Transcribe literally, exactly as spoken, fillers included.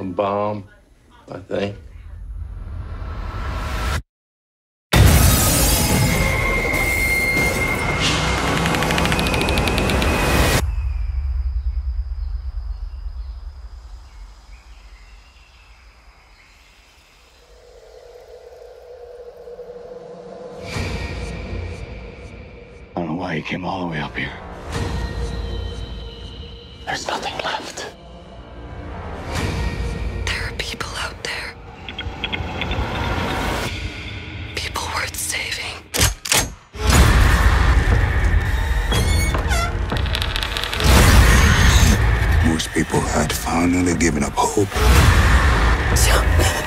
atom bomb, I think. I don't know why he came all the way up here. There's nothing left. There are people out there. People worth saving. Most people had finally given up hope. Jump.